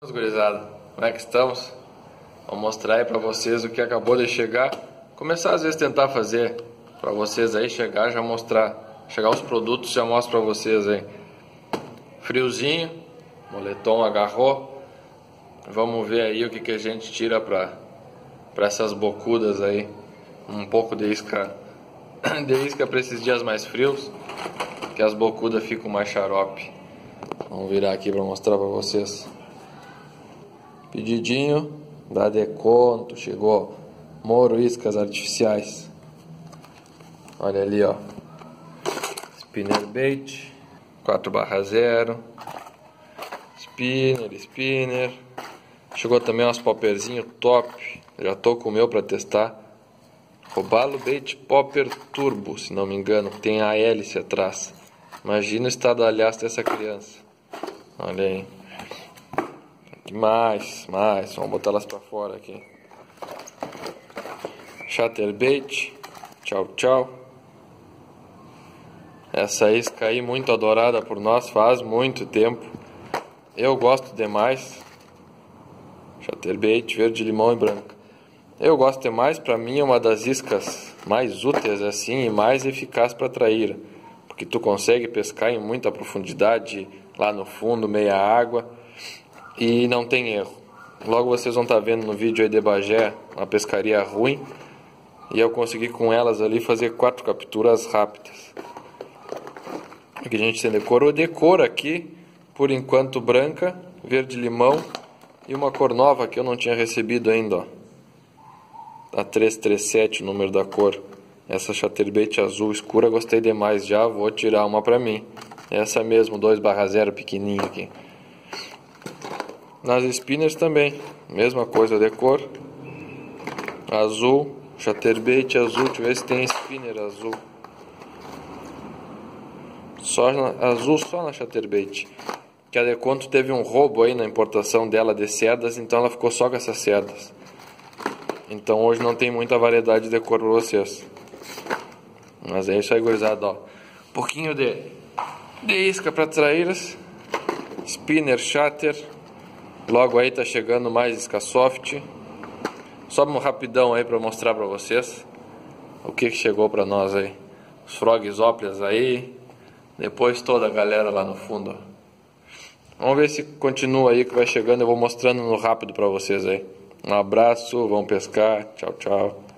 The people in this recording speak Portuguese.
Gurizada, como é que estamos? Vou mostrar aí pra vocês o que acabou de chegar. Começar às vezes tentar fazer pra vocês aí, chegar já mostrar. Chegar os produtos já mostro pra vocês aí. Friozinho, moletom agarrou. Vamos ver aí o que a gente tira pra essas bocudas aí. Um pouco de isca pra esses dias mais frios, que as bocudas ficam mais xarope. Vamos virar aqui pra mostrar pra vocês. Pedidinho da Deconto, chegou Moro iscas artificiais. Olha ali, ó. Spinner bait 4/0. Spinner. Chegou também umas popperzinho top. Já tô com o meu pra testar. Robalo Bait Popper Turbo, se não me engano, tem a hélice atrás. Imagina o estadalhaço dessa criança. Olha aí. Mais, vamos botar elas pra fora aqui. Chatterbait, tchau. Essa isca aí muito adorada por nós faz muito tempo. Eu gosto demais. Chatterbait verde, limão e branca. Eu gosto demais, pra mim é uma das iscas mais úteis assim e mais eficaz para traíra, porque tu consegue pescar em muita profundidade, lá no fundo, meia água. E não tem erro. Logo vocês vão estar vendo no vídeo aí de Bagé, uma pescaria ruim. E eu consegui com elas ali fazer 4 capturas rápidas. Aqui a gente tem decor. O decor aqui, por enquanto branca, verde limão e uma cor nova que eu não tinha recebido ainda, ó. Tá 337 o número da cor. Essa chatterbait azul escura gostei demais, já vou tirar uma pra mim. Essa mesmo, 2/0 pequenininho aqui. Nas spinners também, mesma coisa, decor azul, chatterbait azul, deixa eu ver se tem spinner azul. Azul só na chatterbait. Que a Deconto teve um roubo aí na importação dela de sedas, então ela ficou só com essas sedas. Então hoje não tem muita variedade de decor pra vocês. Mas é isso aí, gurizada, ó. Um pouquinho de isca para traíras, spinner, chatter. Logo aí tá chegando mais isca soft. Só um rapidão aí pra mostrar pra vocês o que chegou pra nós aí. Os frogzóplias aí. Depois toda a galera lá no fundo. Vamos ver se continua aí que vai chegando. Eu vou mostrando no rápido pra vocês aí. Um abraço, vamos pescar. Tchau.